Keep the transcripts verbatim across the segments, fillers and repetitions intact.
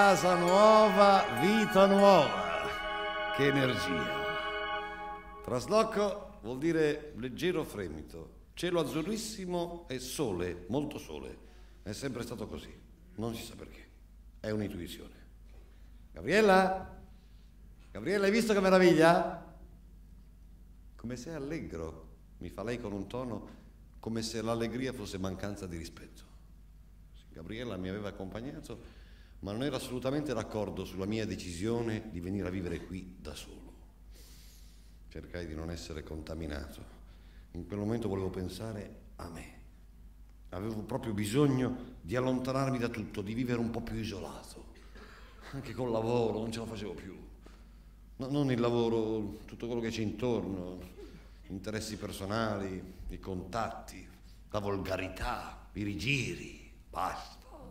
casa nuova, vita nuova. Che energia. Trasloco vuol dire leggero fremito, cielo azzurrissimo e sole, molto sole. È sempre stato così, non si sa perché. È un'intuizione. Gabriella? Gabriella, hai visto che meraviglia? Come sei allegro, mi fa lei con un tono come se l'allegria fosse mancanza di rispetto. Gabriella mi aveva accompagnato, ma non era assolutamente d'accordo sulla mia decisione di venire a vivere qui da solo. Cercai di non essere contaminato. In quel momento volevo pensare a me. Avevo proprio bisogno di allontanarmi da tutto, di vivere un po' più isolato. Anche col lavoro non ce la facevo più. No, non il lavoro, tutto quello che c'è intorno, interessi personali, i contatti, la volgarità, i rigiri. Basta.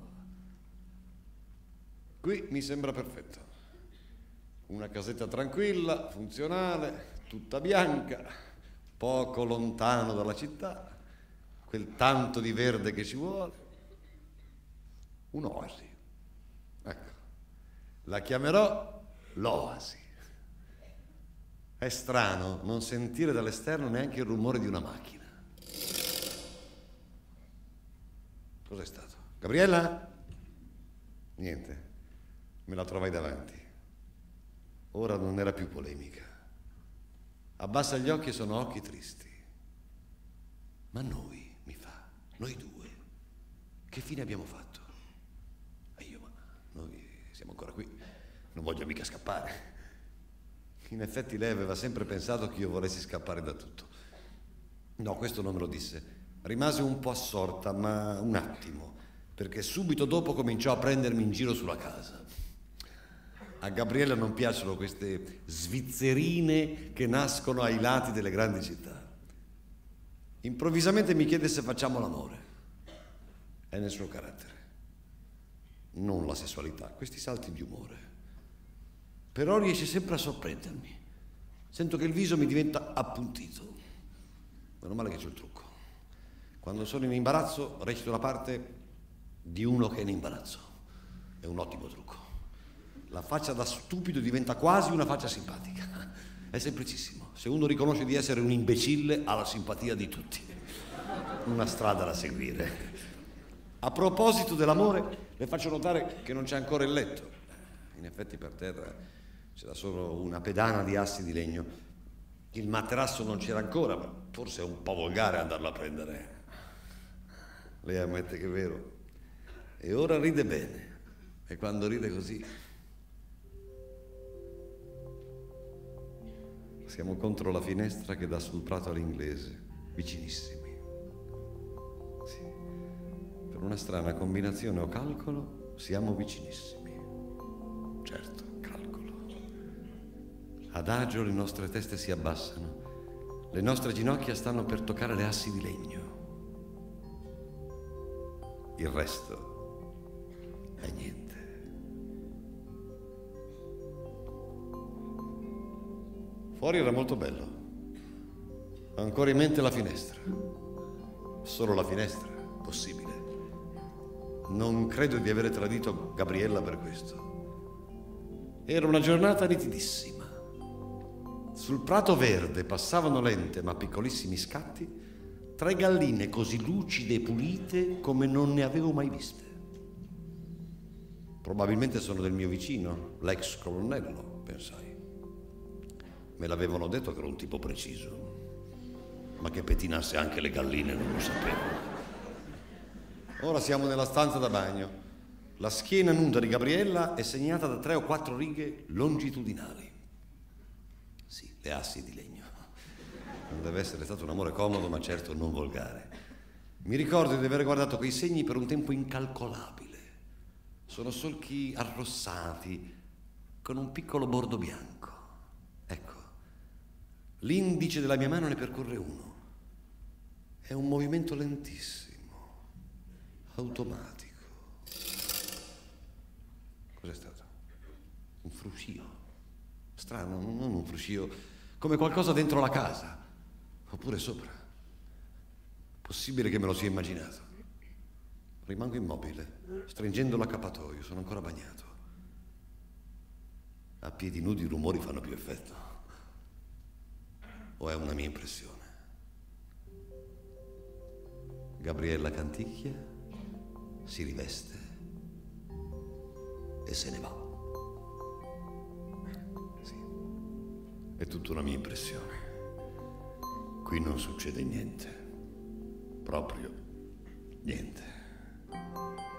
Qui mi sembra perfetto. Una casetta tranquilla, funzionale, tutta bianca, poco lontano dalla città, quel tanto di verde che ci vuole. Un'oasi. Ecco, la chiamerò l'oasi. È strano non sentire dall'esterno neanche il rumore di una macchina. Cos'è stato? Gabriella? Niente, me la trovai davanti. Ora non era più polemica. Abbassa gli occhi e sono occhi tristi. Ma noi, mi fa, noi due, che fine abbiamo fatto? E io, ma noi siamo ancora qui, non voglio mica scappare. In effetti lei aveva sempre pensato che io volessi scappare da tutto. No, questo non me lo disse. Rimase un po' assorta, ma un attimo, perché subito dopo cominciò a prendermi in giro sulla casa. A Gabriella non piacciono queste svizzerine che nascono ai lati delle grandi città. Improvvisamente mi chiede se facciamo l'amore. È nel suo carattere. Non la sessualità, questi salti di umore. Però riesce sempre a sorprendermi. Sento che il viso mi diventa appuntito. Meno male che c'è il trucco. Quando sono in imbarazzo recito la parte di uno che è in imbarazzo. È un ottimo trucco. La faccia da stupido diventa quasi una faccia simpatica. È semplicissimo. Se uno riconosce di essere un imbecille, ha la simpatia di tutti. Una strada da seguire. A proposito dell'amore, le faccio notare che non c'è ancora il letto. In effetti per terra c'era solo una pedana di assi di legno. Il materasso non c'era ancora, ma forse è un po' volgare andarlo a prendere. Lei ammette che è vero. E ora ride bene. E quando ride così... Siamo contro la finestra che dà sul prato all'inglese, vicinissimi. Sì. Per una strana combinazione o calcolo, siamo vicinissimi. Certo, calcolo. Adagio le nostre teste si abbassano. Le nostre ginocchia stanno per toccare le assi di legno. Il resto è niente. Fuori era molto bello. Ho ancora in mente la finestra. Solo la finestra, possibile. Non credo di avere tradito Gabriella per questo. Era una giornata nitidissima. Sul prato verde passavano lente ma piccolissimi scatti tre galline così lucide e pulite come non ne avevo mai viste. Probabilmente sono del mio vicino, l'ex colonnello, pensai. Me l'avevano detto che era un tipo preciso, ma che pettinasse anche le galline non lo sapevo. Ora siamo nella stanza da bagno. La schiena nuda di Gabriella è segnata da tre o quattro righe longitudinali. Sì, le assi di legno. Non deve essere stato un amore comodo, ma certo non volgare. Mi ricordo di aver guardato quei segni per un tempo incalcolabile. Sono solchi arrossati, con un piccolo bordo bianco. Ecco, l'indice della mia mano ne percorre uno. È un movimento lentissimo, automatico. Cos'è stato? Un fruscio. Strano, non un fruscio, come qualcosa dentro la casa. Oppure sopra. Possibile che me lo sia immaginato. Rimango immobile, stringendo l'accappatoio, sono ancora bagnato. A piedi nudi i rumori fanno più effetto. O è una mia impressione? Gabriella canticchia, si riveste e se ne va. Sì, è tutta una mia impressione. Qui non succede niente. Proprio niente.